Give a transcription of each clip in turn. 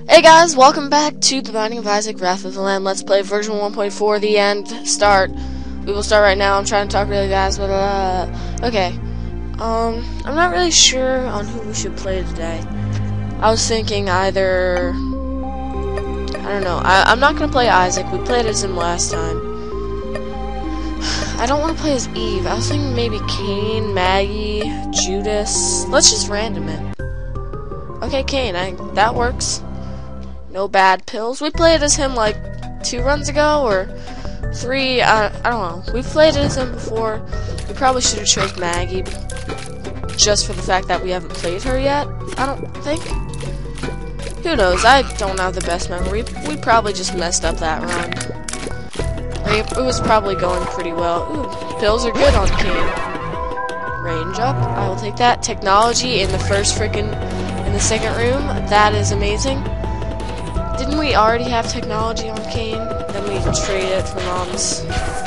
Hey guys, welcome back to The Binding of Isaac: Wrath of the Lamb Let's Play version 1.4, the end, start. We will start right now. I'm trying to talk really fast, but okay. I'm not really sure on who we should play today. I was thinking either, I don't know, I'm not gonna play Isaac. We played as him last time. I don't want to play as Eve. I was thinking maybe Cain, Maggie, Judas. Let's just random it. Okay, Cain, that works. No bad pills. We played as him like 2 runs ago or 3. I don't know. We've played as him before. We probably should have chose Maggie just for the fact that we haven't played her yet. I don't think. Who knows? I don't have the best memory. We probably just messed up that run. It was probably going pretty well. Ooh, pills are good on Cain. Range up. I will take that. Technology in the second room. That is amazing. Didn't we already have technology on Cain? Then we traded it for Mom's.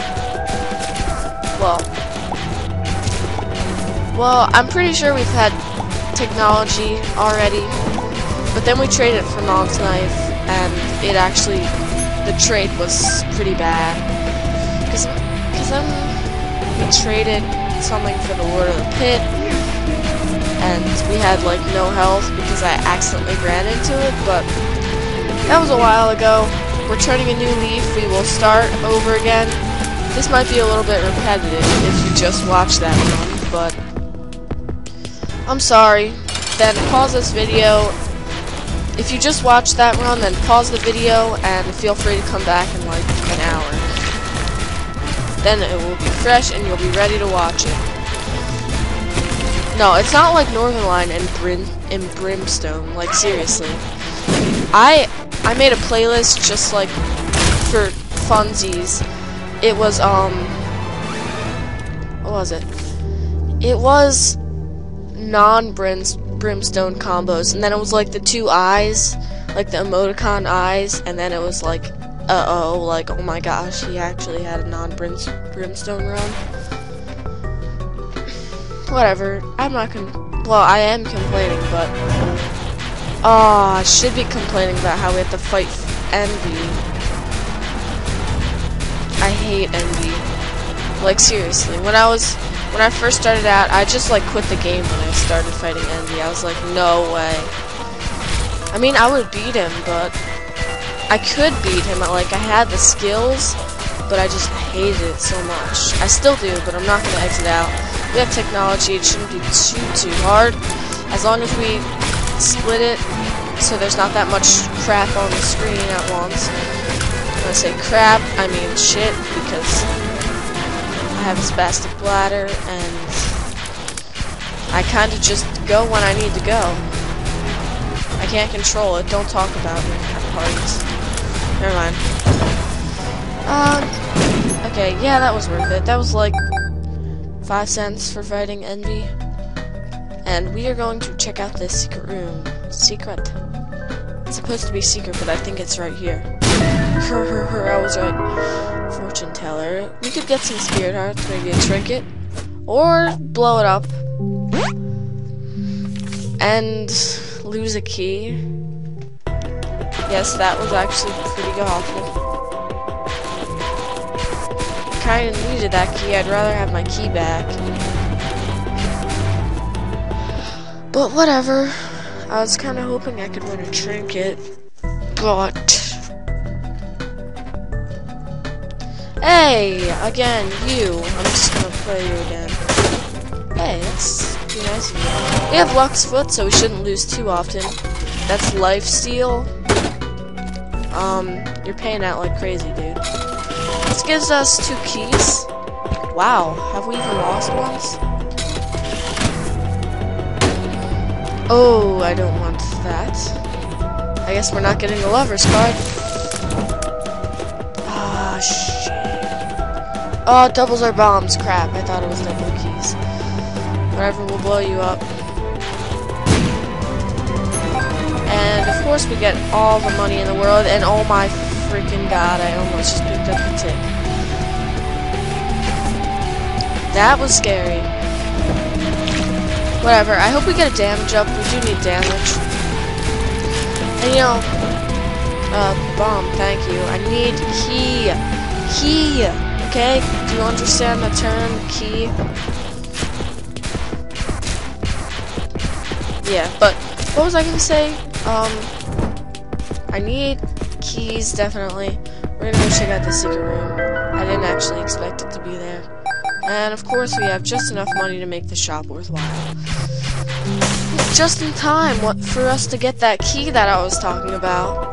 Well, I'm pretty sure we've had technology already, but then we traded it for Mom's knife, and it actually, the trade was pretty bad. Because then we traded something for the Lord of the Pit, and we had like no health because I accidentally ran into it, but that was a while ago. We're turning a new leaf. We will start over again. This might be a little bit repetitive if you just watch that run, but I'm sorry. Then pause this video. If you just watch that run, then pause the video and feel free to come back in like an hour. Then it will be fresh and you'll be ready to watch it. No, it's not like Northernlion and Brimstone. Like, seriously. I made a playlist just like for funsies. It was what was it? It was non-Brimstone combos, and then it was like the 2 eyes, like the emoticon eyes, and then it was like like, oh my gosh, he actually had a non-Brimstone run. Whatever. I'm not well, I am complaining, but I should be complaining about how we have to fight Envy. I hate Envy. Like, seriously. When I first started out, I just like quit the game when I started fighting Envy. I was like, no way. I mean, I would beat him, but I could beat him. Like, I had the skills, but I just hated it so much. I still do, but I'm not gonna exit out. We have technology. It shouldn't be too hard, as long as we split it so there's not that much crap on the screen at once. When I say crap, I mean shit, because I have a spastic bladder and I kind of just go when I need to go. I can't control it. Don't talk about me at parties. Never mind. Okay, yeah, that was worth it. That was like 5 cents for fighting Envy. And we are going to check out this secret room. Secret. It's supposed to be secret, but I think it's right here. I was right. Fortune teller. We could get some spirit hearts, maybe a trinket. Or blow it up. And lose a key. Yes, that was actually pretty awful. I kinda needed that key. I'd rather have my key back. But whatever. I was kind of hoping I could win a trinket, but hey, again, you. I'm just gonna play you again. Hey, that's pretty nice of you. We have Lux Foot, so we shouldn't lose too often. That's life steal. You're paying out like crazy, dude. This gives us 2 keys. Wow, have we even lost once? Oh, I don't want that. I guess we're not getting the lover's card. Ah, shit. Oh, it doubles our bombs. Crap, I thought it was double keys. Whatever, we'll blow you up. And, of course, we get all the money in the world. And, oh my freaking god, I almost just picked up the tick. That was scary. Whatever, I hope we get a damage up. We do need damage. And you know, Bomb, thank you. I need key. Key! Okay? Do you understand the term key? Yeah, but what was I gonna say? I need keys, definitely. We're gonna go check out the secret room. I didn't actually expect it to be there. And of course, we have just enough money to make the shop worthwhile. Just in time for us to get that key that I was talking about.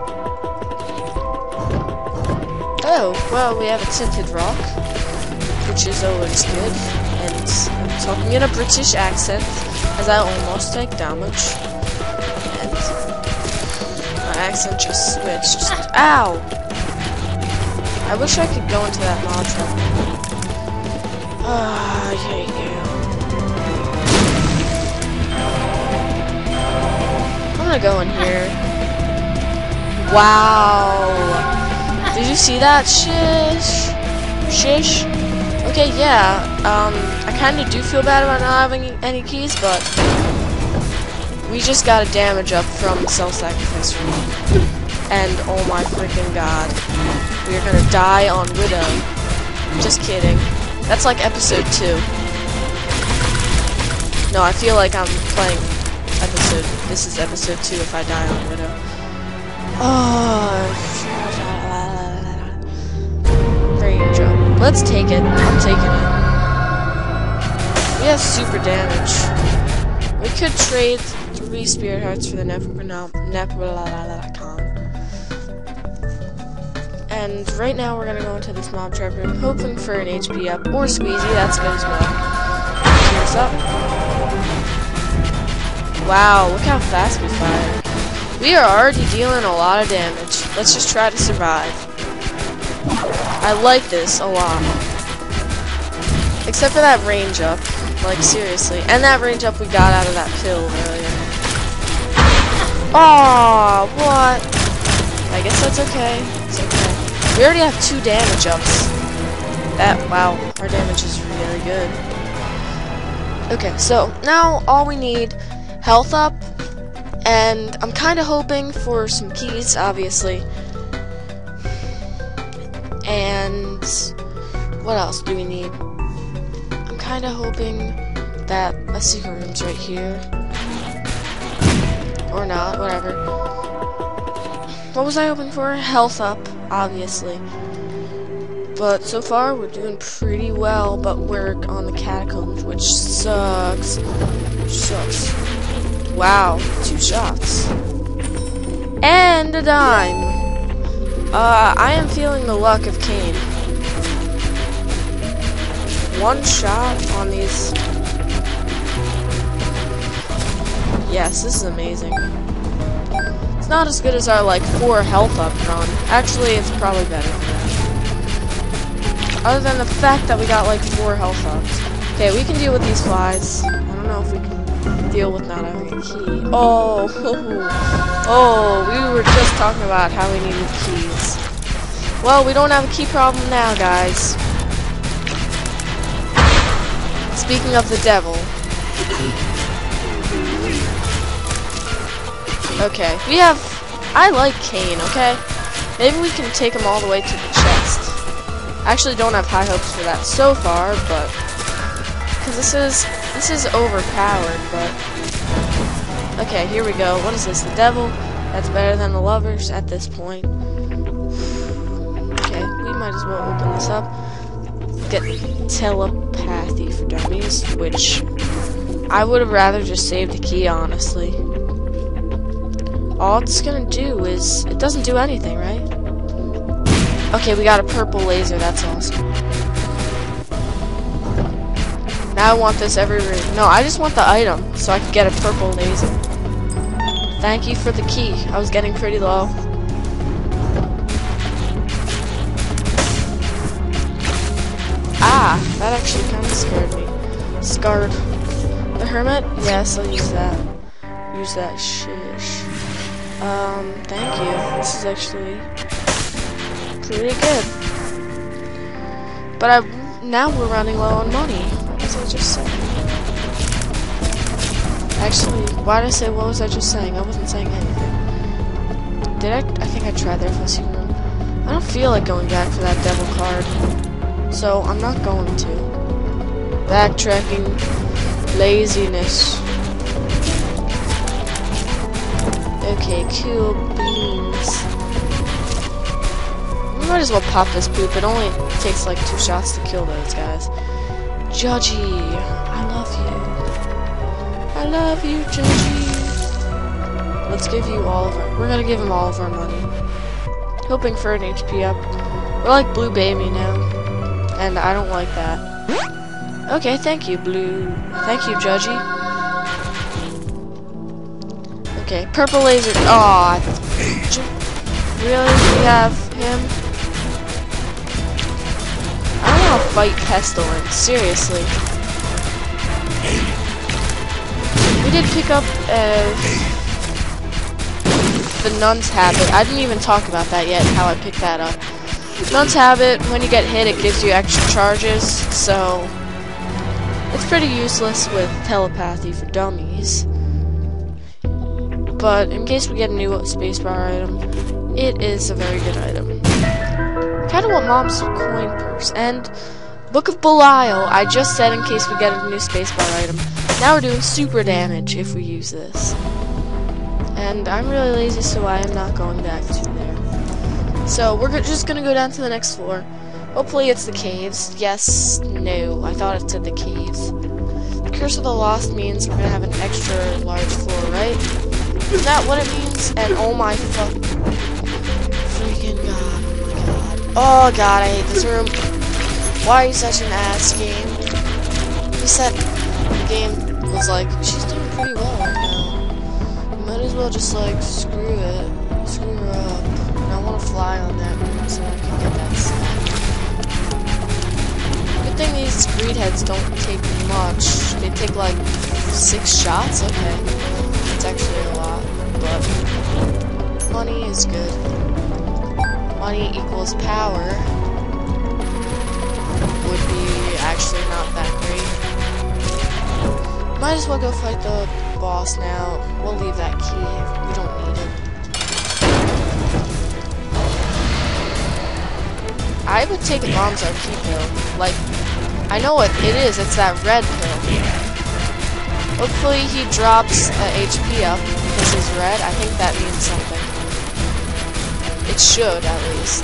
Oh, well, we have a tinted rock, which is always good. And I'm talking in a British accent, as I almost take damage. And my accent just switched. Ow! I wish I could go into that mod trap. Ah, I hate you. I'm gonna go in here. Wow! Did you see that? Shish? Shish? Okay, yeah. I kinda do feel bad about not having any keys, but we just got a damage up from self-sacrifice room. And oh my freaking god. We are gonna die on Widow. Just kidding. That's like episode 2. No, I feel like I'm playing episode. This is episode 2 if I die on Widow. Oh. Range jump. Let's take it. I'm taking it. We have super damage. We could trade 3 spirit hearts for the Necronomicon. And right now we're gonna go into this mob trap room, hoping for an HP up or squeezy. That's good as well. Here's up. Wow, look how fast we fire. We are already dealing a lot of damage. Let's just try to survive. I like this a lot. Except for that range up. Like, seriously. And that range up we got out of that pill earlier. Aw, what? I guess that's okay. It's okay. We already have 2 damage ups. Wow, our damage is really good. Okay, so now all we need, health up, and I'm kind of hoping for some keys, obviously. And what else do we need? I'm kind of hoping that a secret room's right here. Or not, whatever. What was I hoping for? Health up, obviously. But so far, we're doing pretty well, but we're on the catacombs, which sucks. Sucks. Wow, 2 shots. And a dime. I am feeling the luck of Cain. 1 shot on these. Yes, this is amazing. It's not as good as our, like, 4 health up run. Actually, it's probably better than that. Other than the fact that we got, like, 4 health ups. Okay, we can deal with these flies. I don't know if we can deal with not having a key. Oh, oh, we were just talking about how we needed keys. Well, we don't have a key problem now, guys. Speaking of the devil. Okay, we have... I like Cain, okay? Maybe we can take him all the way to the chest. I actually don't have high hopes for that so far, but... Because this is overpowered, but... Okay, here we go. What is this? The devil? That's better than the lovers at this point. Okay, we might as well open this up. Get telepathy for dummies, which I would have rather just saved the key, honestly. All it's gonna do is... It doesn't do anything, right? Okay, we got a purple laser. That's awesome. Now I want this every room. No, I just want the item, so I can get a purple laser. Thank you for the key. I was getting pretty low. Ah, that actually kind of scared me. Scarred. The hermit? Yes, I'll use that. Use that shish. Thank you. This is actually pretty good. But now we're running low on money. What was I just saying? Actually, why did I say what was I just saying? I wasn't saying anything. I think I tried their fussy room. I don't feel like going back for that devil card. So, I'm not going to. Backtracking. Laziness. Okay, cool beans. We might as well pop this poop. It only takes like 2 shots to kill those guys. Judgy, I love you. I love you, Judgy. Let's give you all of our... We're gonna give him all of our money. Hoping for an HP up. We're like Blue Baby now. And I don't like that. Okay, thank you, Blue. Thank you, Judgy. Okay, purple laser. Aw. Really? We have him? I don't want to fight Pestilence. Seriously. We did pick up the Nun's Habit. I didn't even talk about that yet, how I picked that up. Nun's Habit, when you get hit, it gives you extra charges, so it's pretty useless with Telepathy for Dummies. But in case we get a new spacebar item, it is a very good item. Kinda want Mom's coin purse. And Book of Belial, I just said in case we get a new spacebar item. Now we're doing super damage if we use this. And I'm really lazy, so I am not going back to there. So we're just gonna go down to the next floor. Hopefully it's the caves. Yes, no, I thought it said the caves. The Curse of the Lost means we're gonna have an extra large floor, right? Is that what it means? And oh my freaking god, oh god, I hate this room. Why are you such an ass game? You said the game was like, she's doing pretty well right now. You might as well just like, screw her up. And I want to fly on that room so I can get that stuff. Good thing these greed heads don't take much. They take like 6 shots? Okay. It's actually a lot, but money is good. Money equals power would be actually not that great. Might as well go fight the boss now. We'll leave that key. We don't need it. I would take a Bombs Are Key pill. Like, I know what it is. It's that red pill. Hopefully he drops HP up because he's red. I think that means something. It should, at least.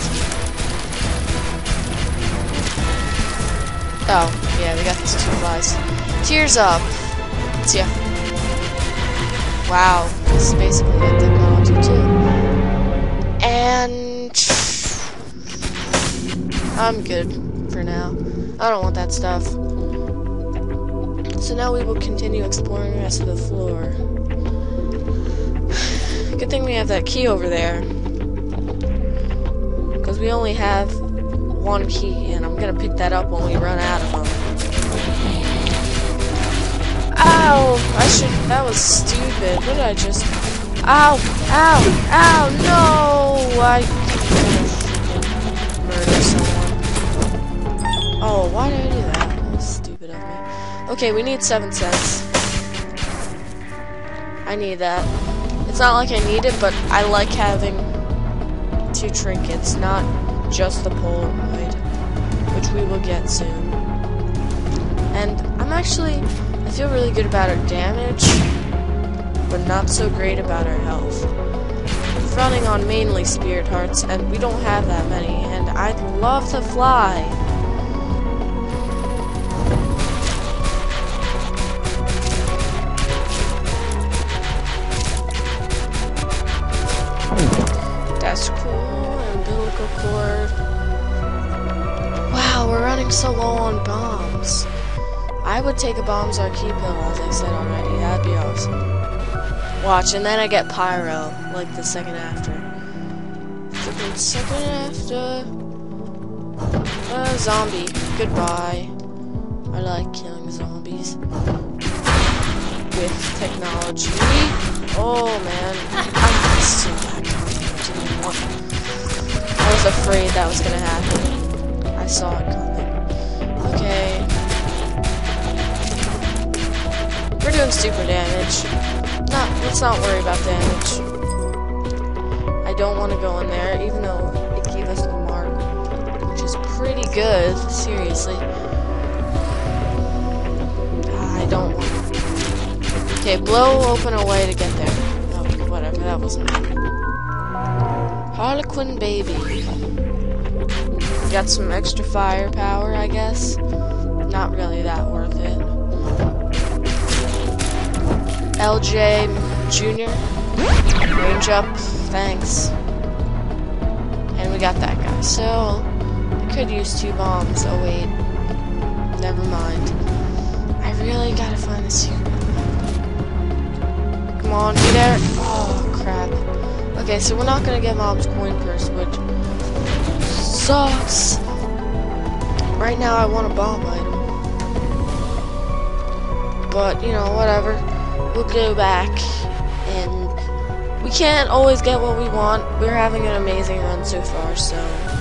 Oh, yeah, we got these 2 flies. Tears up. Yeah. Wow, this is basically good technology too. And I'm good for now. I don't want that stuff. So now we will continue exploring the rest of the floor. Good thing we have that key over there. Because we only have 1 key, and I'm gonna pick that up when we run out of them. Ow! That was stupid. What did I just... Ow! Ow! Ow! No! I murdered someone. Oh, why did I do that? That was stupid of me. Okay, we need 7 cents. I need that. It's not like I need it, but I like having 2 trinkets, not just the Polaroid, which we will get soon. And I feel really good about our damage, but not so great about our health. We're running on mainly Spirit Hearts, and we don't have that many, and I'd love to fly. That's cool. Umbilical cord. Wow, we're running so low on bombs. I would take a Bombs Are Key pill, as I said already. That'd be awesome. Watch, and then I get Pyro, like the second after. Zombie. Goodbye. I like killing zombies. With technology. Oh, man. I'm so bad. I was afraid that was gonna happen. I saw it coming. Okay. We're doing super damage. Let's not worry about damage. I don't want to go in there, even though it gave us the mark, which is pretty good, seriously. I don't want to. Okay, blow open a way to get there. Oh, whatever, that wasn't it. Harlequin baby. Got some extra firepower, I guess. Not really that worth it. LJ Jr. Range up, thanks. And we got that guy. So, I could use 2 bombs. Oh wait, never mind. I really gotta find the secret. Come on, be there. Oh crap. Okay, so we're not gonna get Mom's coin purse, which sucks. Right now, I want a bomb item, but you know, whatever. We'll go back, and we can't always get what we want. We're having an amazing run so far, so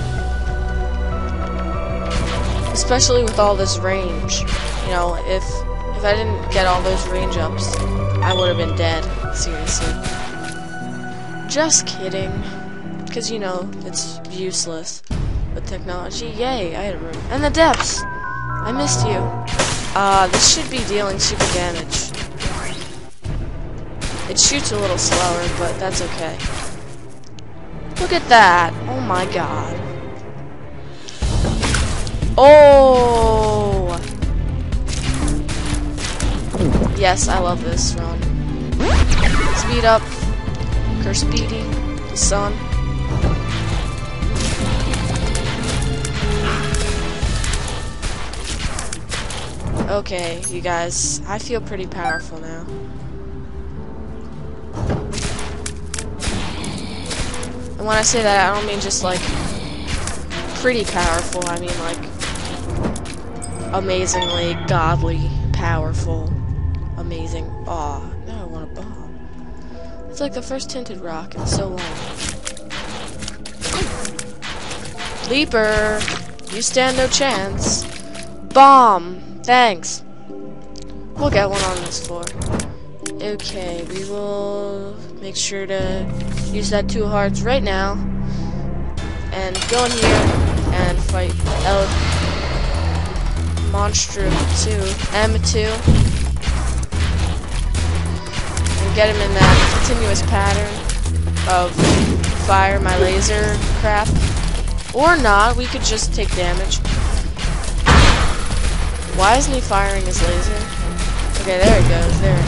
especially with all this range. You know, if I didn't get all those range ups, I would have been dead. Seriously. Just kidding. Because you know it's useless with technology. Yay! Item room and the depths. I missed you. This should be dealing super damage. It shoots a little slower, but that's okay. Look at that! Oh my god. Oh! Yes, I love this run. Speed up. Curse Speedy. The sun. Okay, you guys. I feel pretty powerful now. And when I say that, I don't mean just like pretty powerful. I mean like amazingly godly powerful. Amazing. Aw, now I want a bomb. It's like the first tinted rock in so long. Leaper, you stand no chance. Bomb, thanks. We'll get one on this floor. Okay, we will make sure to use that 2 hearts right now. And go in here and fight Monstrum 2, M2. Get him in that continuous pattern of fire my laser crap. Or not, we could just take damage. Why isn't he firing his laser? Okay, there he goes, there.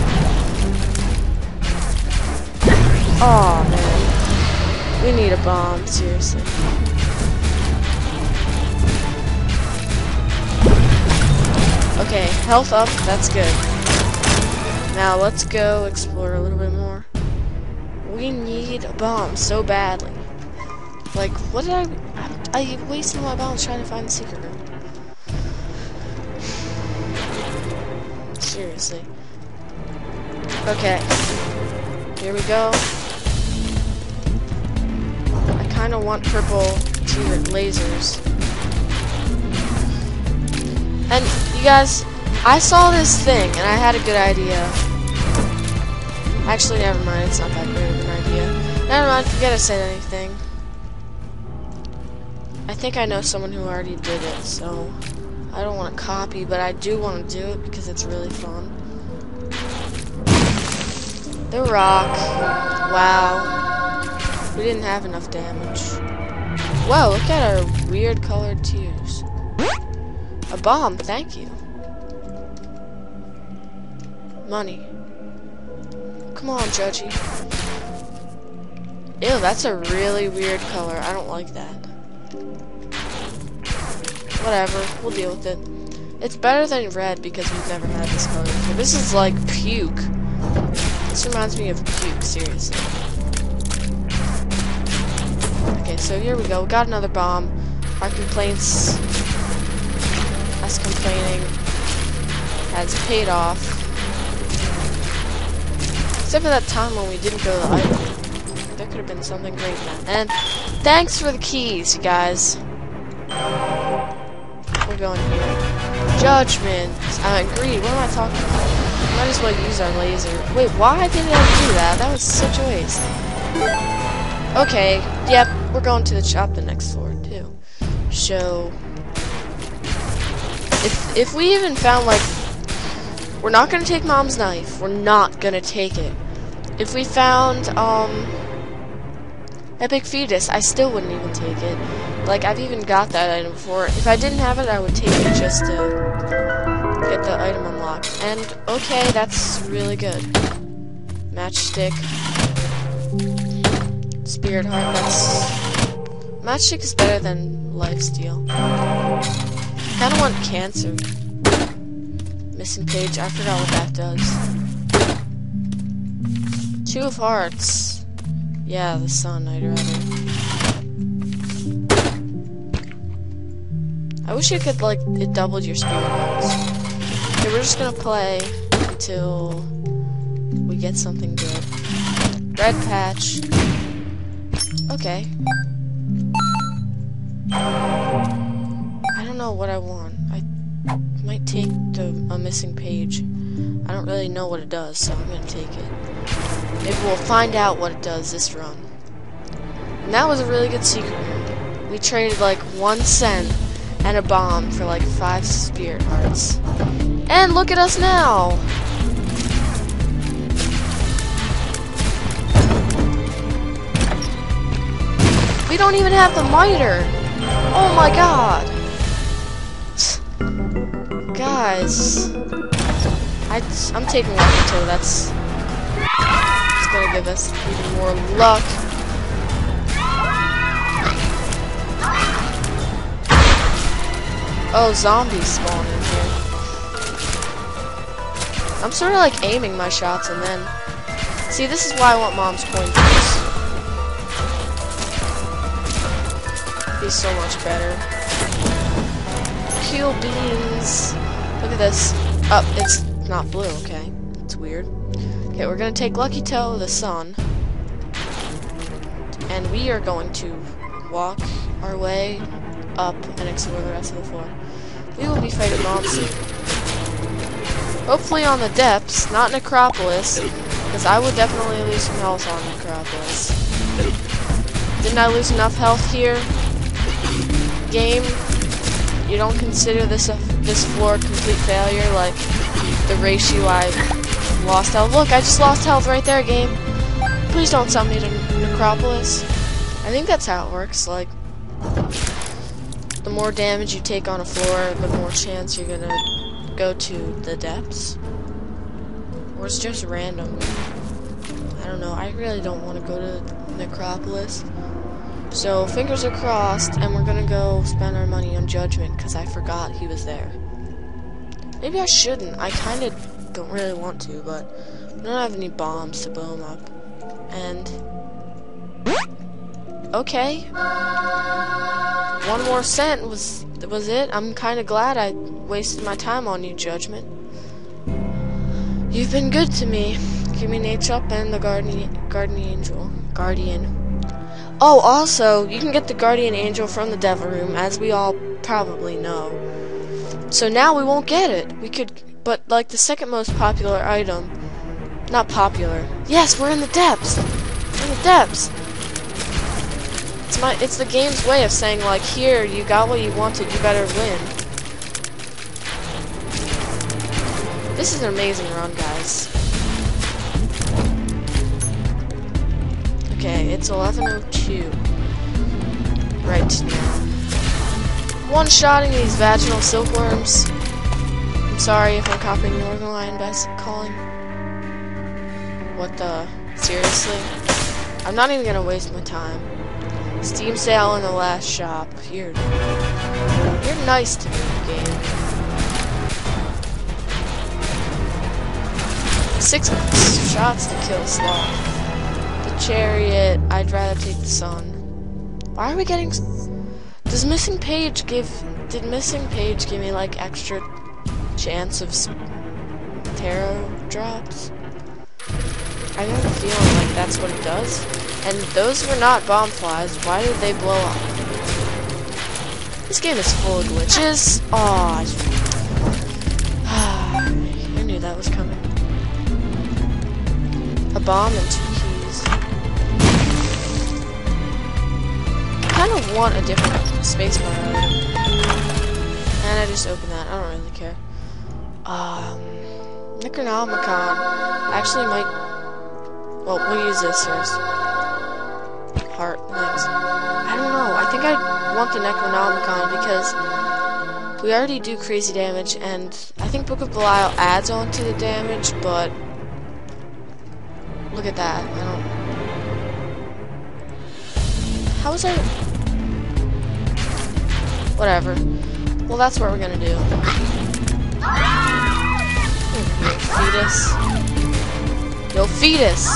Aw, man. We need a bomb, seriously. Okay, health up, that's good. Now let's go explore a little bit more. We need a bomb so badly. Like, what did I wasted my bombs trying to find the secret room. Seriously. Okay. Here we go. I kind of want purple tiered lasers. And you guys, I saw this thing and I had a good idea. Actually, never mind, it's not that great of an idea. Never mind, forget I said anything. I think I know someone who already did it, so I don't want to copy, but I do want to do it because it's really fun. The rock. Wow. We didn't have enough damage. Whoa, look at our weird colored tears. A bomb, thank you. Money. Come on, Judgy. Ew, that's a really weird color. I don't like that. Whatever, we'll deal with it. It's better than red because we've never had this color before. This is like puke. This reminds me of puke, seriously. Okay, so here we go. We got another bomb. Our complaints, us complaining, has paid off. Except for that time when we didn't go to the item. There could have been something great then. And thanks for the keys, you guys. We're going here. Judgment. Greed. What am I talking about? Might as well use our laser. Wait, why did I do that? That was such a waste. Okay, yep, we're going to the shop the next floor too. So if we even found, like, we're not gonna take Mom's knife. We're not gonna take it. If we found Epic Fetus, I still wouldn't even take it. Like, I've even got that item before. If I didn't have it, I would take it just to get the item unlocked. And okay, that's really good. Matchstick. Spirit Heart, that's... Matchstick is better than Lifesteal. Kinda want Cancer. Missing Page, I forgot what that does. 2 of Hearts. Yeah, the sun, I'd rather. I wish you could, like, it doubled your Spirit Hearts. Okay, we're just gonna play until we get something good. Red Patch. Okay. I don't know what I want. I might take a Missing Page. I don't really know what it does, so I'm gonna take it. Maybe we'll find out what it does this run. And that was a really good secret room. We traded like 1 cent and a bomb for like 5 Spirit Hearts. And look at us now! We don't even have the miter! Oh my god! Guys, I'm taking Lucky Toe. That's gonna give us even more luck. Oh, zombies spawn in here. I'm sort of like aiming my shots and then... See, this is why I want Mom's pointers. Be so much better. Kill beans. Look at this. Oh, it's not blue, okay. It's weird. Okay, we're gonna take Lucky Toe, the sun, and we are going to walk our way up and explore the rest of the floor. We will be fighting mobs soon. Hopefully on the depths, not Necropolis, because I would definitely lose some health on Necropolis. Didn't I lose enough health here? Game, you don't consider this floor a complete failure, like the ratio I lost health. Look, I just lost health right there, game. Please don't send me to Necropolis. I think that's how it works, like, the more damage you take on a floor, the more chance you're gonna go to the depths. Or it's just random. I don't know, I really don't want to go to Necropolis. So, fingers are crossed, and we're gonna go spend our money on Judgment, because I forgot he was there. Maybe I shouldn't. I kinda don't really want to, but I don't have any bombs to blow him up. And... okay. 1 more cent was it. I'm kinda glad I wasted my time on you, Judgment. You've been good to me. Give me Nate up and the Guardian Angel. Guardian. Oh, also, you can get the Guardian Angel from the Devil Room, as we all probably know. So now we won't get it. We could, but like the second most popular item, not popular. Yes, we're in the depths. We're in the depths. It's the game's way of saying, like, here, you got what you wanted, you better win. This is an amazing run, guys. Okay, it's 11:02 right now. One-shotting these vaginal silkworms. I'm sorry if I'm copying Northern Lion by calling. What the? Seriously? I'm not even gonna waste my time. Steam sale in the last shop. You're nice to me, game. 6 shots to kill Sloth. Chariot, I'd rather take the sun. Why are we getting... Did Missing Page give me like extra chance of tarot drops? I have a feeling like that's what it does. And those were not bomb flies. Why did they blow up? This game is full of glitches. Aw. I knew that was coming. A bomb and 2 keys. kind of want a different spacebar item. And I just opened that. I don't really care. Necronomicon. Actually might... Well, we'll use this first. Heart. Thanks. I don't know. I think I want the Necronomicon because we already do crazy damage, and I think Book of Belial adds on to the damage, but... Look at that. I don't... How was I... Whatever. Well, that's what we're gonna do. Fetus. Yo, fetus!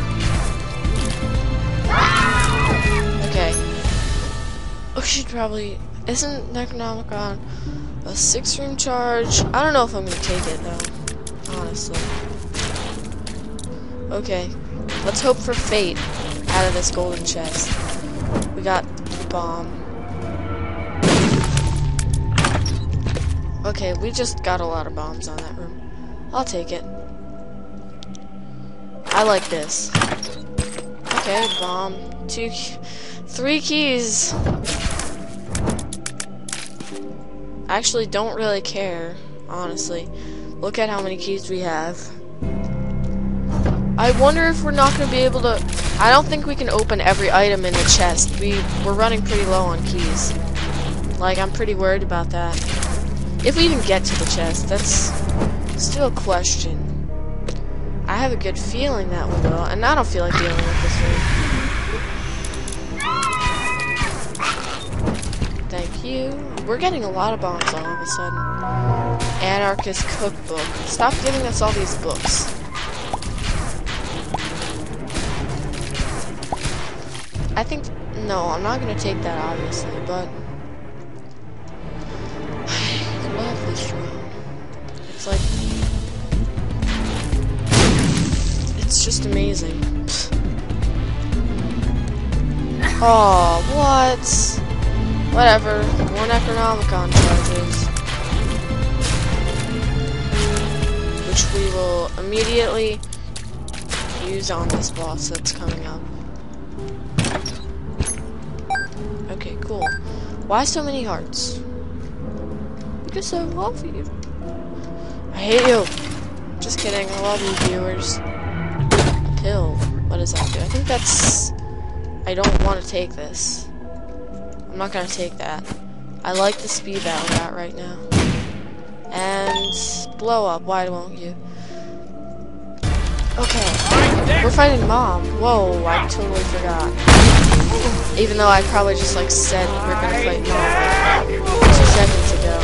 Okay. We should probably... Isn't Necronomicon a 6-room charge? I don't know if I'm gonna take it, though. Honestly. Okay. Let's hope for fate out of this golden chest. We got the bomb. Okay, we just got a lot of bombs on that room. I'll take it. I like this. Okay, bomb. 3 keys. I actually don't really care, honestly. Look at how many keys we have. I wonder if we're not going to be able to... I don't think we can open every item in the chest. We're running pretty low on keys. Like, I'm pretty worried about that. If we even get to the chest, that's still a question. I have a good feeling that we will, and I don't feel like dealing with this room. Thank you. We're getting a lot of bombs all of a sudden. Anarchist Cookbook. Stop giving us all these books. I think... No, I'm not going to take that, obviously, but... I love this room. It's like... It's just amazing. Oh, what? Whatever. More Necronomicon charges. Which we will immediately use on this boss that's coming up. Okay, cool. Why so many hearts? Because I love you. I hate you. Just kidding. I love you, viewers. Pill. What does that do? I think that's... I don't want to take this. I'm not going to take that. I like the speed that we're at right now. And... blow up. Why won't you? Okay. We're fighting Mom. Whoa, I totally forgot. Even though I probably just like said we're gonna fight Mom like 2 seconds ago.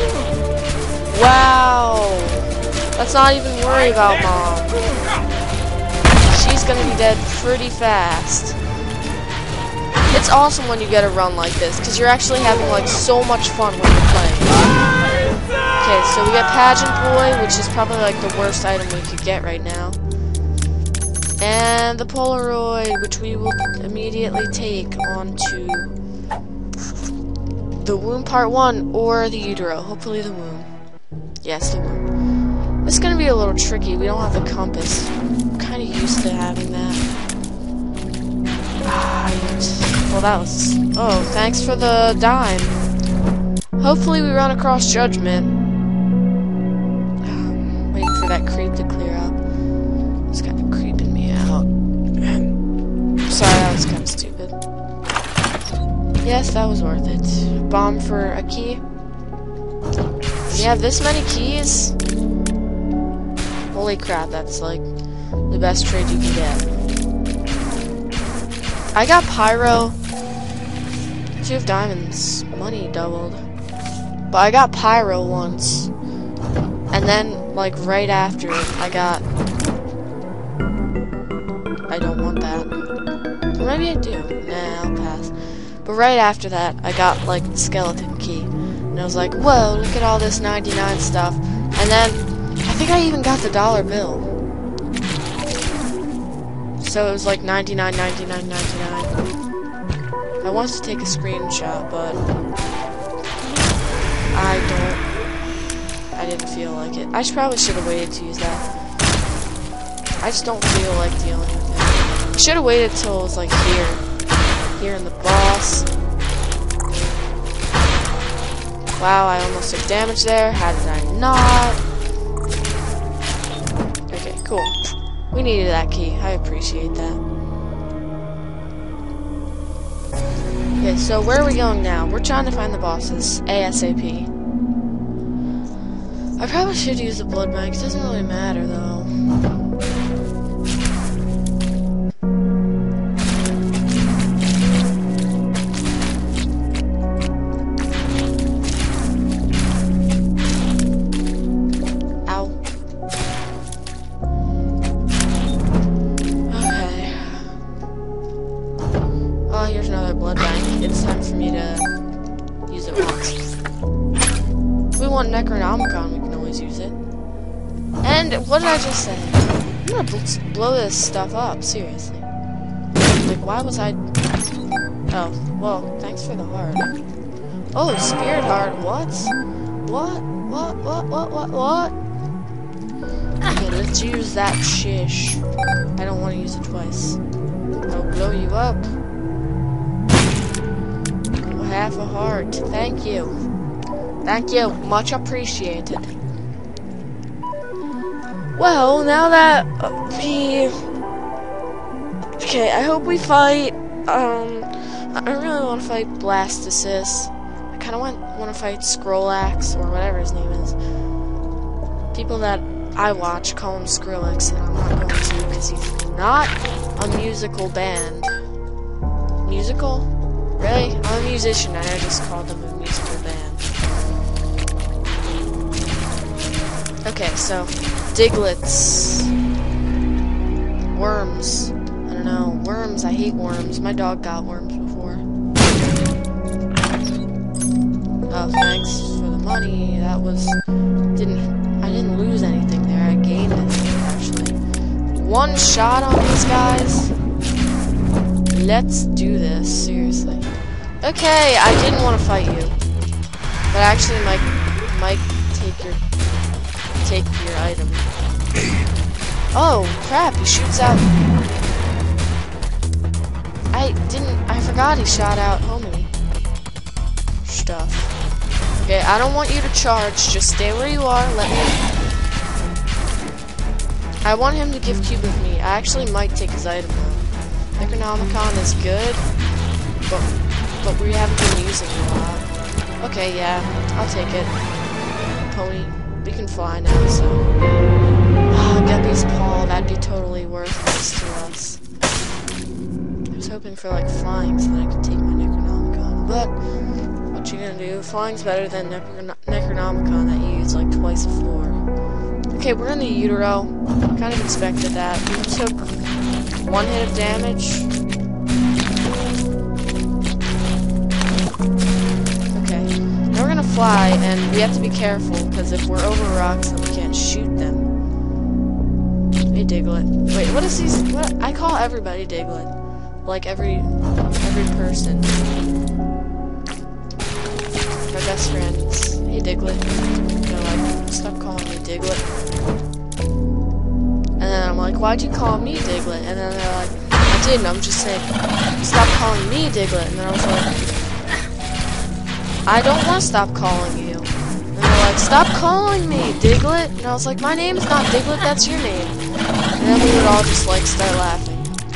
Wow! Let's not even worry about Mom. She's gonna be dead pretty fast. It's awesome when you get a run like this, because you're actually having like so much fun when you're playing. Okay, so we got Pageant Boy, which is probably like the worst item we could get right now. And the Polaroid, which we will immediately take onto the womb part 1 or the utero. Hopefully the womb. Yes, the womb. It's gonna be a little tricky. We don't have the compass. I'm kind of used to having that. Well, that was... Oh, thanks for the dime. Hopefully we run across Judgment. Waiting for that creep to clear up. It's kind of creeping me out. Sorry, that was kind of stupid. Yes, that was worth it. Bomb for a key. You have this many keys? Holy crap, that's like the best trade you can get. I got Pyro. 2 of diamonds. Money doubled. But I got Pyro once. And then, like, right after it, I got... I don't want that. Or maybe I do. Nah, I'll pass. But right after that, I got, like, the skeleton key. And I was like, whoa, look at all this 99 stuff. And then, I think I even got the dollar bill. So it was like 99, 99, 99. I wanted to take a screenshot, but I didn't feel like it. I probably should have waited to use that. I just don't feel like dealing with it. I should have waited till it was like here in the boss. Wow, I almost took damage there. How did I not? Okay, cool. We needed that key. I appreciate that. Okay, so where are we going now? We're trying to find the bosses ASAP. I probably should use the blood bank. It doesn't really matter, though. Here's another blood bank. It's time for me to use it once. If we want Necronomicon, we can always use it. And what did I just say? I'm gonna blow this stuff up, seriously. Like, why was I... Oh, well, thanks for the heart. Oh, spirit heart, what? What? Okay, let's use that shish. I don't want to use it twice. I'll blow you up. Half a heart. Thank you. Thank you. Much appreciated. Well, now that we... Okay, I hope we fight... I really want to fight Blastocyst. I kind of want to fight Scrollax, or whatever his name is. People that I watch call him Skrillex, and I'm not going to because he's not a musical band. Musical? Really? I'm a musician and I just called them a musical band. Okay, so Diglets. Worms. I don't know. Worms. I hate worms. My dog got worms before. Oh, thanks for the money. That was... I didn't lose anything there. I gained it, actually. One shot on these guys. Let's do this, seriously. Okay, I didn't want to fight you, but I actually might take your item. Oh crap! He shoots out. I forgot he shot out homie stuff. Okay, I don't want you to charge. Just stay where you are. Let me. I want him to give cube with me. I actually might take his item though. Necronomicon is good, but we haven't been using it a lot. Okay, yeah, I'll take it. Pony, we can fly now, so... Guppy's paw, that'd be totally worthless to us. I was hoping for, like, flying so that I could take my Necronomicon, but... What you gonna do? Flying's better than Necronomicon that you use, like, twice a floor. Okay, we're in the Utero. Kind of expected that. We took... one hit of damage. Okay. Now we're gonna fly, and we have to be careful, because if we're over rocks, then we can't shoot them. Hey, Diglett. Wait, what is these? What? I call everybody Diglett. Like, every person. My best friends. Hey, Diglett. They're like, stop calling me Diglett. And then I'm like, why'd you call me Diglett? And then they're like, I didn't, I'm just saying, stop calling me Diglett. And then I was like, I don't want to stop calling you. And they're like, stop calling me Diglett. And I was like, my name's not Diglett, that's your name. And then we would all just like start laughing.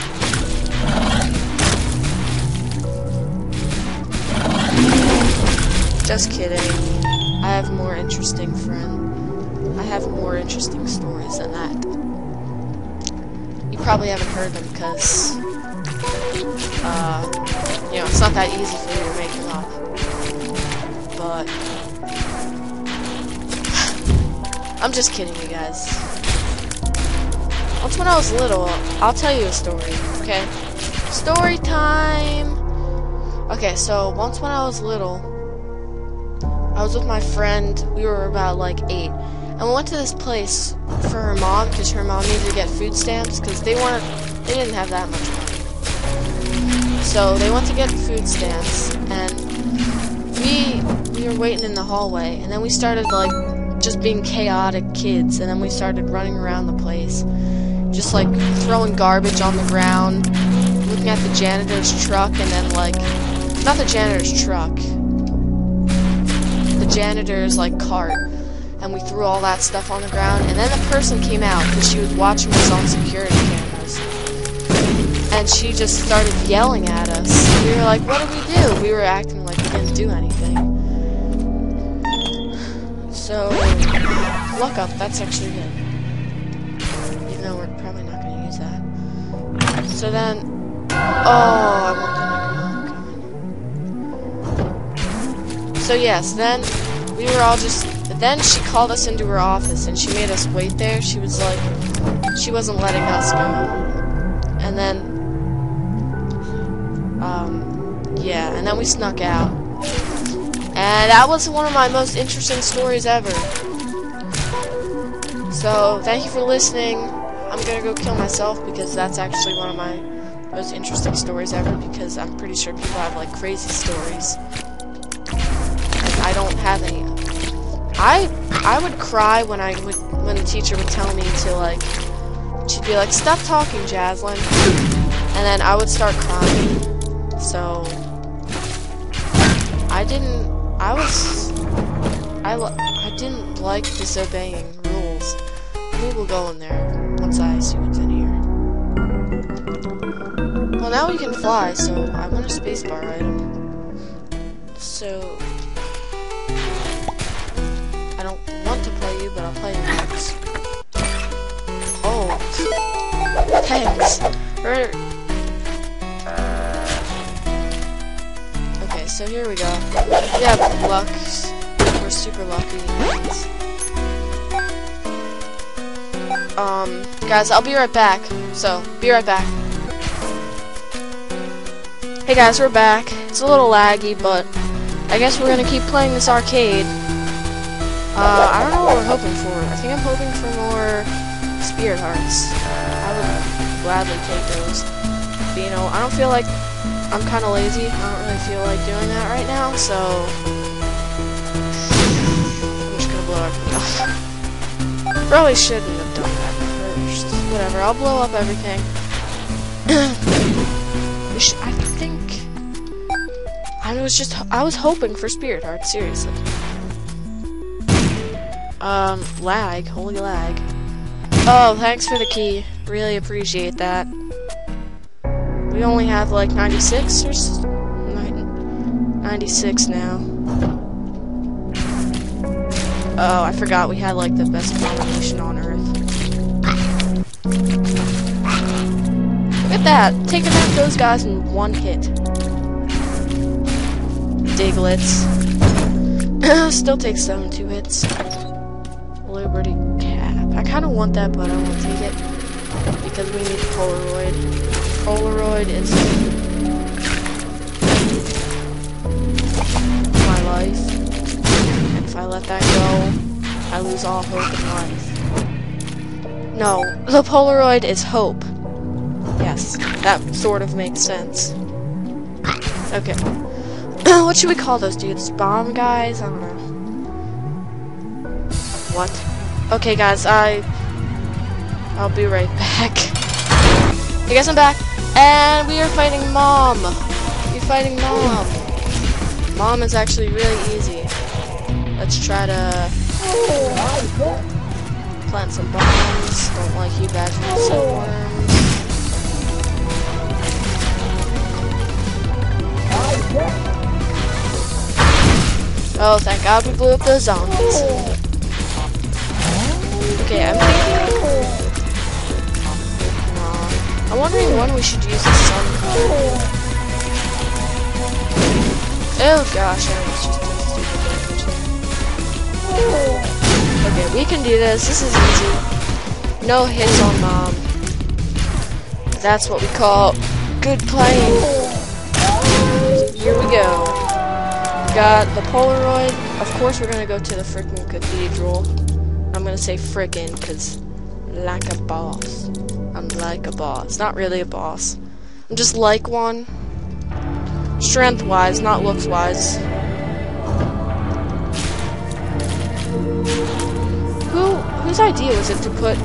Just kidding. I have more interesting stories than that. You probably haven't heard them because, you know, it's not that easy for you to make them up. But, I'm just kidding, you guys. Once when I was little, I'll tell you a story, okay? Story time! Okay, so, once when I was little, I was with my friend, we were about, like, 8. And we went to this place for her mom, because her mom needed to get food stamps, because they didn't have that much money. So they went to get food stamps, and we were waiting in the hallway, and then we started, like, just being chaotic kids, and then we started running around the place, just, like, throwing garbage on the ground, looking at the janitor's truck, and then, like, not the janitor's truck, the the janitor's like cart, and we threw all that stuff on the ground, and then the person came out because she was watching us on security cameras, and she just started yelling at us. We were like, what did we do? We were acting like we didn't do anything. So, luck up, that's actually good. Even though we're probably not going to use that. So then, oh, I want the So yes, then we were all just, then she called us into her office and she made us wait there. She was like, she wasn't letting us go. And then, yeah, and then we snuck out. And that was one of my most interesting stories ever. So, thank you for listening. I'm gonna go kill myself because that's actually one of my most interesting stories ever, because I'm pretty sure people have like crazy stories. And I don't have any. I would cry when the teacher would tell me to like, she'd be like, stop talking, Jaslyn. And then I would start crying. So I didn't like disobeying rules. We will go in there once I see what's in here. Well, now we can fly, so I want a spacebar item. So I don't want to play you, but I'll play you next. Oh, thanks. Okay, so here we go. We have luck. We're super lucky. Guys, I'll be right back. So, be right back. Hey guys, we're back. It's a little laggy, but I guess we're gonna keep playing this arcade. I don't know what we're hoping for. I think I'm hoping for more spirit hearts. I would gladly take those. But, you know, I don't feel like, I'm kind of lazy. I don't really feel like doing that right now, so I'm just gonna blow everything up. Probably shouldn't have done that first. Whatever, I'll blow up everything. I was hoping for spirit hearts, seriously. Lag, holy lag. Oh, thanks for the key. Really appreciate that. We only have like 96 or 96 now. Oh, I forgot we had like the best combination on Earth. Look at that, taking out those guys in one hit. Diglets. Still takes 7 2 hits. Liberty Cap. I kind of want that, but I won't take it because we need Polaroid. Polaroid is my life, and if I let that go, I lose all hope in life. No, the Polaroid is hope. Yes, that sort of makes sense. Okay. What should we call those dudes? Bomb guys? I don't know. What? Okay, guys, I'll be right back. Hey guys, I'm back, and we are fighting Mom. We're fighting Mom. Mom is actually really easy. Let's try to plant some bombs. Don't like you guys with silkworms. Oh, thank God we blew up those zombies. Okay, I'm wondering when we should use the sun card. Oh gosh, I was just doing stupid damage. Okay, we can do this. This is easy. No hits on Mom. That's what we call good playing. Here we go. Got the Polaroid. Of course, we're gonna go to the frickin' cathedral. I'm gonna say frickin' because like a boss. I'm like a boss. Not really a boss. I'm just like one. Strength-wise, not looks-wise. Whose idea was it to put...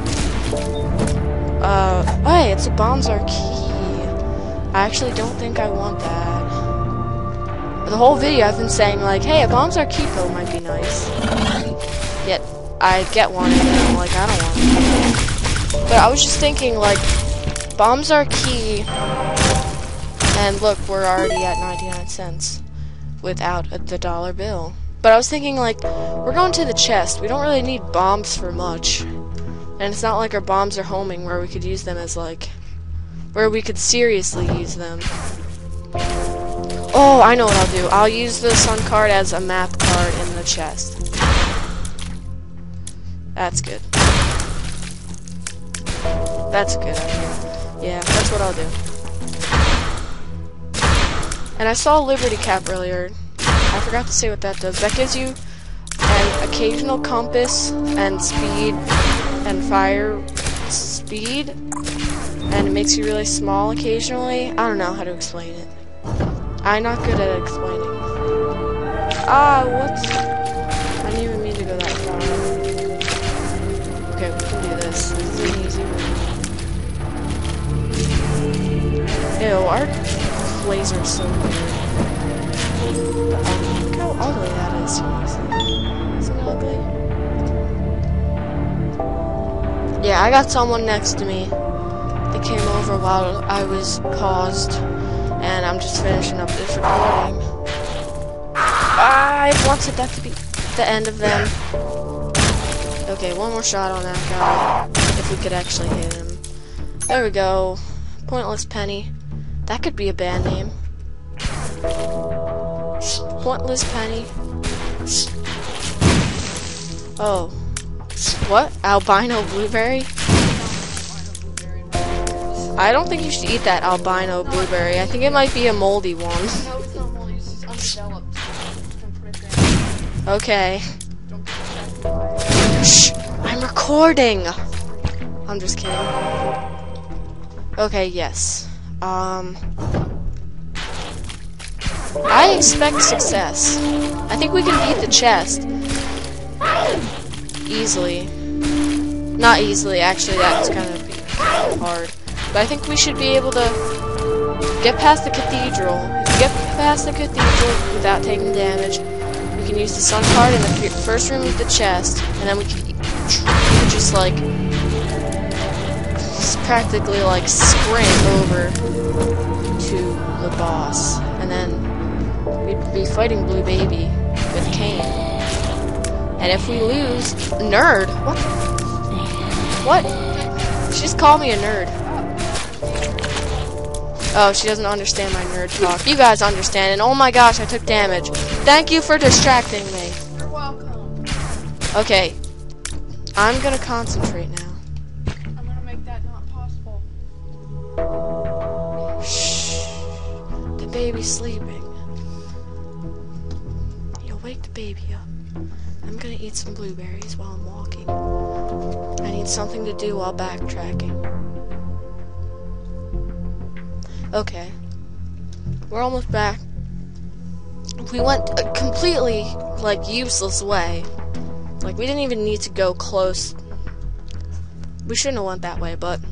hey, it's a Bonzar key. I actually don't think I want that. A the whole video I've been saying like, hey, a Bombs Are Key pill might be nice. Yet I get one and I'm like, I don't want it. But I was just thinking like, Bombs Are Key, and look, we're already at 99 cents without the dollar bill. But I was thinking like, we're going to the chest. We don't really need bombs for much. And it's not like our bombs are homing where we could use them as like, where we could seriously use them. Oh, I know what I'll do. I'll use the sun card as a map card in the chest. That's good. That's a good idea. Yeah, that's what I'll do. And I saw Liberty Cap earlier. I forgot to say what that does. That gives you an occasional compass and speed and fire speed. And it makes you really small occasionally. I don't know how to explain it. I'm not good at explaining. Ah, what? I didn't even mean to go that far. Okay, we can do this. This is an easy one. Ew, our laser is so weird. Look how ugly that is, seriously. Isn't it ugly? Yeah, I got someone next to me. They came over while I was paused. And I'm just finishing up this recording. I wanted that to be the end of them. Okay, one more shot on that guy. If we could actually hit him. There we go. Pointless Penny. That could be a band name. Pointless Penny. Oh. What? Albino blueberry? I don't think you should eat that albino blueberry. I think it might be a moldy one. No, it's not moldy. It's just undeveloped. Don't put it there. Okay. Don't put it there. Shh! I'm recording! I'm just kidding. Okay, yes. I expect success. I think we can beat the chest. Easily. Not easily, actually, that's kind of hard. But I think we should be able to get past the cathedral. If we get past the cathedral without taking damage, we can use the sun card in the first room of the chest, and then we can just like, practically like sprint over to the boss. And then we'd be fighting Blue Baby with Cain. And if we lose, nerd, what? She just called me a nerd. Oh, she doesn't understand my nerd talk. You guys understand, and oh my gosh, I took damage. Thank you for distracting me. You're welcome. Okay, I'm gonna concentrate now. I'm gonna make that not possible. Shh. The baby's sleeping. You'll wake the baby up. I'm gonna eat some blueberries while I'm walking. I need something to do while backtracking. Okay. We're almost back. We went a completely, like, useless way. Like, we didn't even need to go close. We shouldn't have went that way, but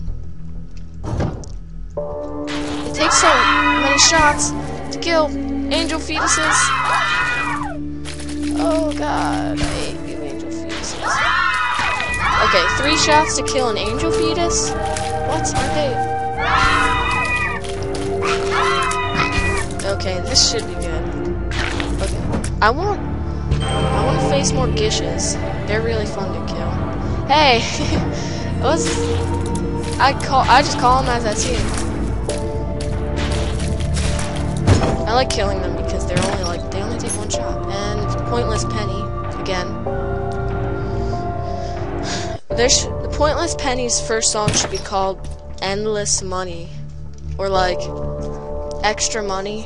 it takes so many shots to kill angel fetuses. Oh god, I hate you angel fetuses. Okay, 3 shots to kill an angel fetus? What? Aren't they? Okay, this should be good. Okay, I want to face more Gishes. They're really fun to kill. Hey, I just call them as I see them. I like killing them because they only take 1 shot. And Pointless Penny again. The Pointless Penny's first song should be called Endless Money, or like Extra Money.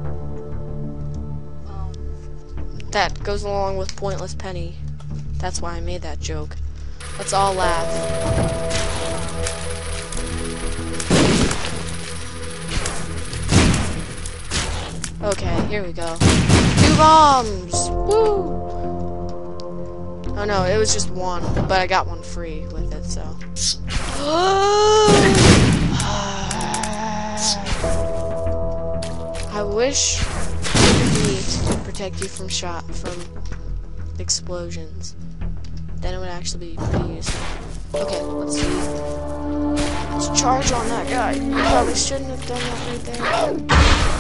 That goes along with Pointless Penny. That's why I made that joke. Let's all laugh. Okay, here we go. 2 bombs! Woo! Oh no, it was just 1, but I got 1 free with it, so. I wish I could meet protect you from explosions. Then it would actually be pretty useful. Okay, let's see. Let's charge on that guy. Probably shouldn't have done that right there.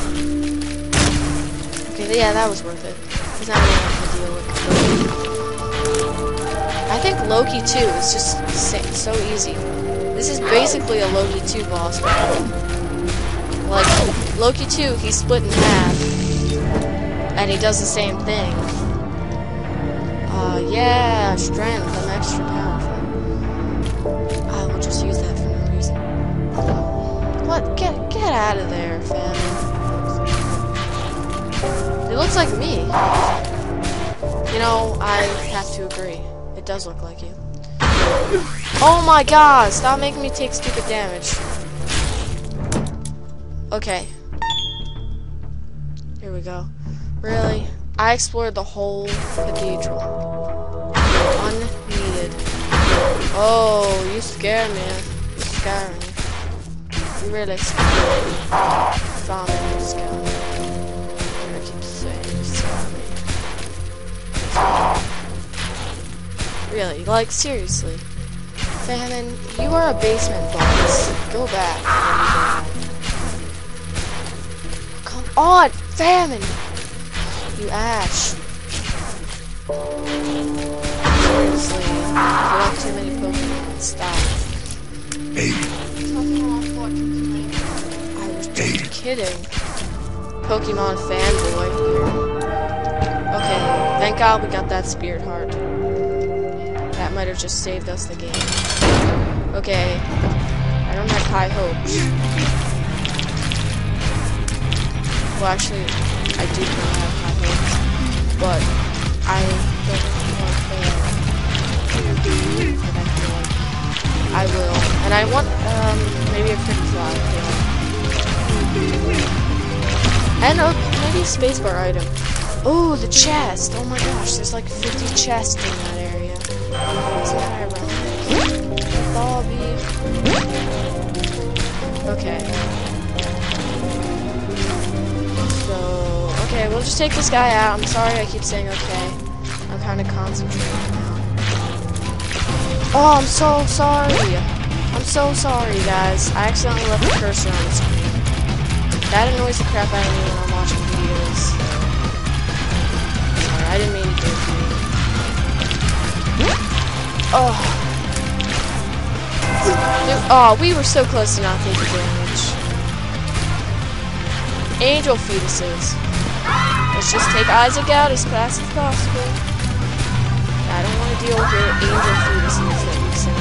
Okay, yeah, that was worth it. Because now we don't have to deal with Loki. I think Loki 2 is just so easy. This is basically a Loki 2 boss battle. Like, Loki 2, he's split in half. And he does the same thing. Yeah, strength. I'm extra powerful. I will just use that for no reason. What? Get out of there, fam. It looks like me. You know, I have to agree. It does look like you. Oh my god! Stop making me take stupid damage. Okay. Here we go. Really? I explored the whole cathedral. Unneeded. Oh, you scare me. You scare me. You really scare me. Found me, you scare me. I keep saying you scare me. Really? Like, seriously. Famine, you are a basement boss. Go back. Come on, Famine! You Ash. Seriously, you have too many Pokemon. Stop. I was just kidding. Pokemon fanboy here. Okay, thank God we got that Spirit Heart. That might have just saved us the game. Okay, I don't have high hopes. Well, actually, I do kind of have high hopes, but I don't want to fail. But I feel like I will, and I want maybe a quick fly, and maybe a spacebar item. Oh, the chest! Oh my gosh, there's like 50 chests in that area. Isn't that ironic? Bobby. Okay. Okay, we'll just take this guy out. I'm sorry I keep saying okay. I'm kind of concentrating now. Oh, I'm so sorry. I'm so sorry, guys. I accidentally left the cursor on the screen. That annoys the crap out of me when I'm watching videos. Sorry, I didn't mean to do it. Oh. Oh, we were so close to not taking damage. Angel fetuses. Let's just take Isaac out as fast as possible. I don't want to deal with your angel fetuses that you sent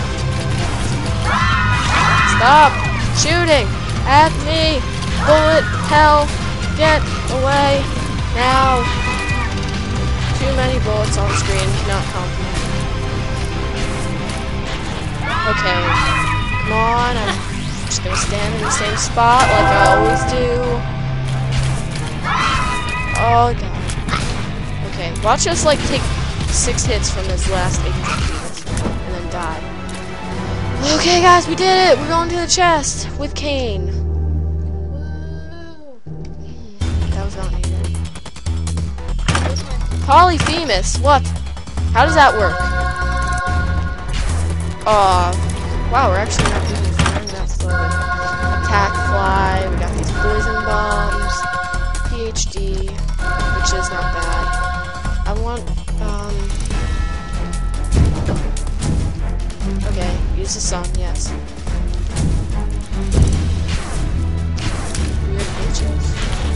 out. Stop shooting at me! Bullet hell! Get away now! Too many bullets on screen, cannot comprehend. Okay, come on, I'm just gonna stand in the same spot like I always do. Oh god. Okay, watch us like take 6 hits from this last angel fetus and then die. Okay guys, we did it! We're going to the chest with Cain. That was not needed. Polyphemus, what? How does that work? Wow, we're actually not even firing that slowly. Attack fly, we got these poison bombs, PhD, which is not bad. I want, okay, use the sun, yes. Weird glitches.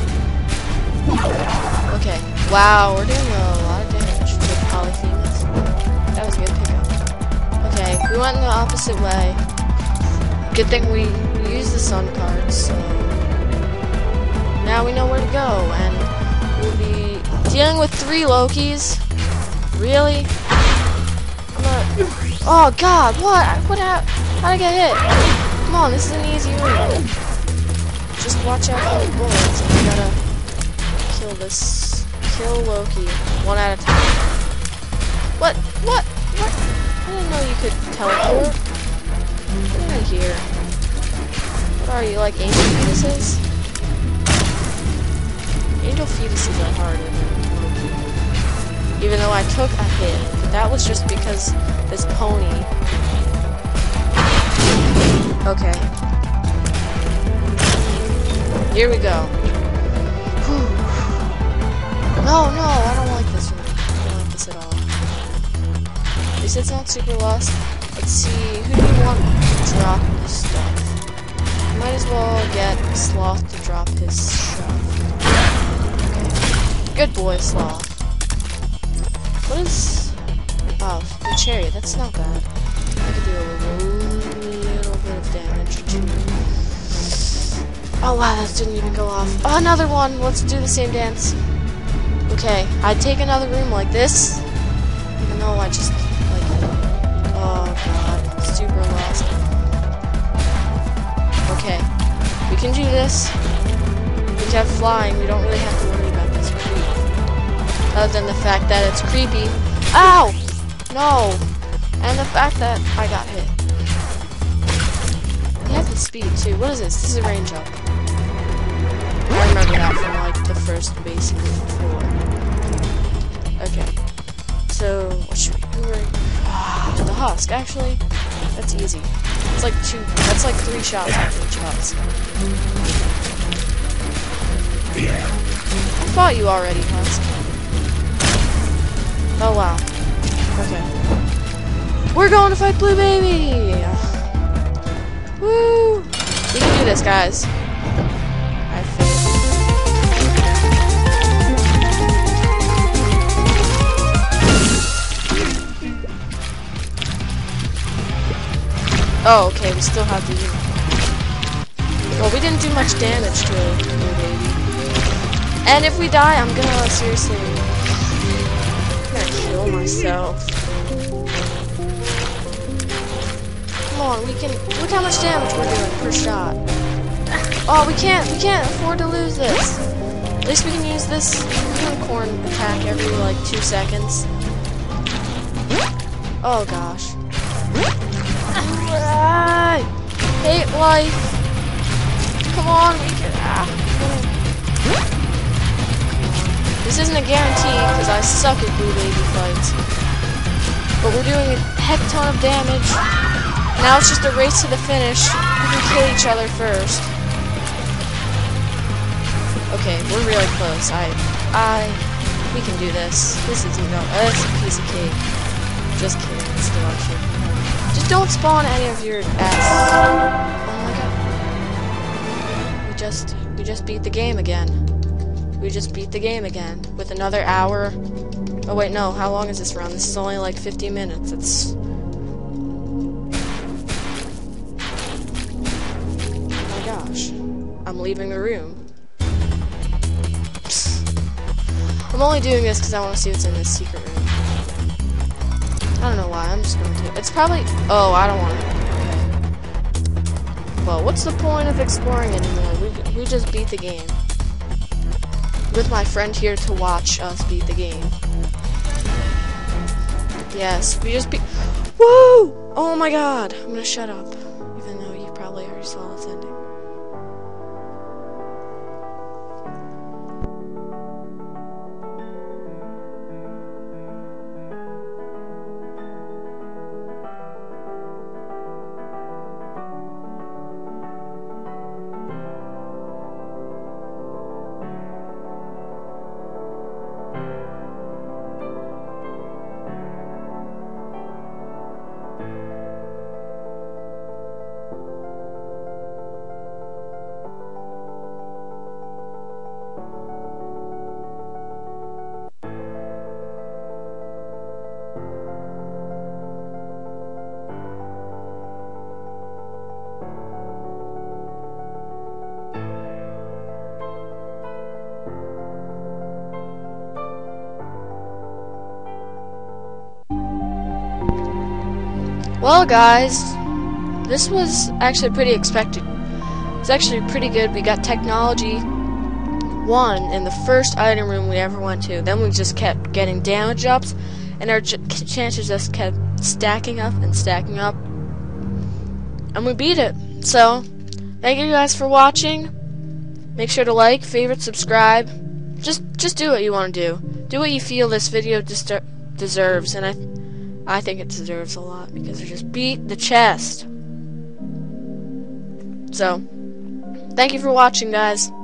Okay, wow, we're doing a lot of damage with Polyphemus. That was a good pickup. Okay, we went in the opposite way. Good thing we used the sun cards, so now we know where to go, and we'll be dealing with 3 Lokis. Really? Oh god, what? How'd I get hit? Come on, this is an easy room. Just watch out for the bullets, and we gotta kill Loki, 1 at a time. What? I didn't know you could teleport. Get out of here. What are you, like angel fetuses? Angel fetuses are harder than Loki. Even though I took a hit. But that was just because this pony. Okay. Here we go. Whew. No, I don't like this one. I don't like this at all. At least it's not super lost. Let's see, who do you want to drop this stuff? Might as well get Sloth to drop his stuff. Okay. Good boy, Sloth. What is... Oh, the cherry. That's not bad. I could do a little bit of damage too. Oh wow, that didn't even go off. Oh, another one! Let's do the same dance. Okay, I'd take another room like this. Even though I just, like... Oh god, super lost. Okay, we can do this. We can have flying. We don't really have to worry about this creep. Other than the fact that it's creepy. Ow! No! And the fact that I got hit. We have the speed too. What is this? This is a range up. I remember that from like the first basic floor. Okay. So what should we do? The husk. Actually, that's easy. It's like that's like 3 shots after each husk. I fought you already, husk. Oh wow. Okay. We're going to fight Blue Baby! Woo! We can do this, guys. I failed. Oh, okay, we still have the unit. Well, we didn't do much damage to Blue Baby. And if we die, I'm gonna seriously... I'm gonna kill myself. Come on, we can look how much damage we're doing per shot. Oh, we can't afford to lose this. At least we can use this unicorn attack every like 2 seconds. Oh gosh. I hate life. Come on, we can. This isn't a guarantee because I suck at Blue Baby fights. But we're doing a heck ton of damage. Now it's just a race to the finish. We can kill each other first. Okay, we're really close. We can do this. This is that's a piece of cake. Just kidding. It's delusion. Just don't spawn any of your ass. Oh my god. We just beat the game again. We just beat the game again with another hour. Oh wait, no. How long is this run? This is only like 50 minutes. It's I'm leaving the room. I'm only doing this because I want to see what's in this secret room. I don't know why, I'm just going to. It's probably... Oh, I don't want to. Okay. Well, what's the point of exploring anymore? We just beat the game. With my friend here to watch us beat the game. Yes, we just beat... Woo! Oh my god! I'm gonna shut up. Even though you probably already saw this ending. Well, guys, this was actually pretty expected. It's actually pretty good. We got technology 1 in the first item room we ever went to. Then we just kept getting damage ups, and our chances just kept stacking up and stacking up. And we beat it. So, thank you guys for watching. Make sure to like, favorite, subscribe, Just do what you want to do. Do what you feel this video deserves, and I think it deserves a lot because it just beat the chest. So, thank you for watching, guys.